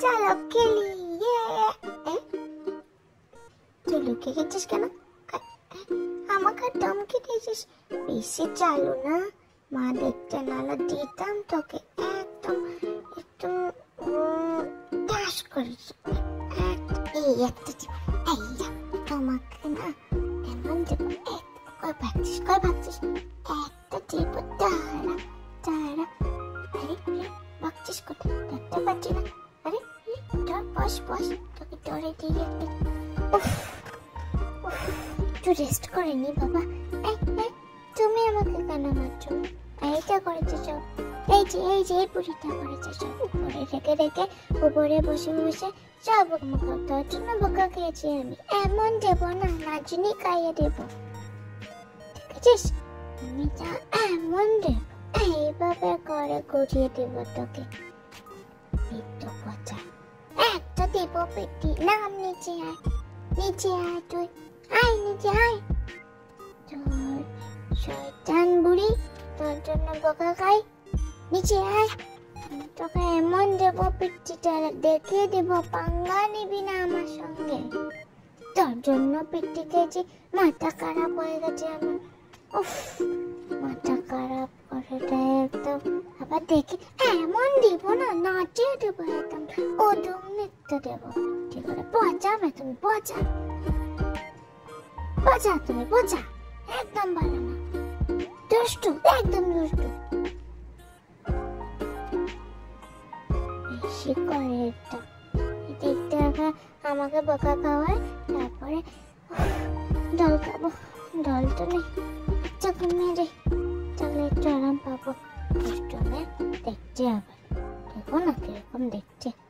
চলো খেলি। তুই লুকিয়ে গেছিস কেন? আমাকে ধমকি দিয়েছিস? বেশি চালু না, মা দেখতে নাহলে দিতাম তোকে একদম একদম ঠাস করেছি। এই একটা তোমাকে না এমন দেবো, কয় ভাবছিস একটা দেবো। তারা তারা আরে ভাবছিস কোথায়? দেখতে পাচ্ছি না। আরে ধর, বস তোকে ধরে দিয়ে একটু রেস্ট করে নি বাবা। তুমি আমাকে কেন মারছো? এইটা করেছে সব, এই যে এই বুড়িটা করেছে সব। উপরে রেখে উপরে বসে সব তোর জন্য বোকা খেয়েছি আমি। এমন দেবো না, নাচনি খাইয়ে দেবো, ঠিক আছে? আমি যা এমন দেব, এইভাবে করে গড়িয়ে দেবো তোকে। একটু পচা একটা দেবো পেটি। নাম নিচে আয় তুই, নিচে আয়। তোর শয়তান বুড়ি, তোর জন্য বোকা খাই, নিচে আয়। তোকে এমন দেবো পিঠিটা দেখিয়ে দেবো, পাঙ্গা নিবি না আমার সঙ্গে। তোর জন্য পিঠি খেয়েছি, মাথা খারাপ হয়ে গেছে আমার। মাথা খারাপ করে দেয় একদম। আবার দেখি এমন দিব না, নাচিয়ে দেবো একদম, ওদম নৃত্য দেবো। ঠিক আছে, পচাবে তুমি, পচা তুমি, পচা। একদম ভালো না, দুষ্টু, একদম দুষ্টু। বেশি করে এটা দেখতে আমাকে বোকা খাওয়ায়, তারপরে জল খাবো। জল তো নেই, আচ্ছা ঘুমিয়ে যাই, তাহলে একটু আরাম পাবো। দুষ্টু দেখতে হবে, দেখো না কিরকম দেখছে।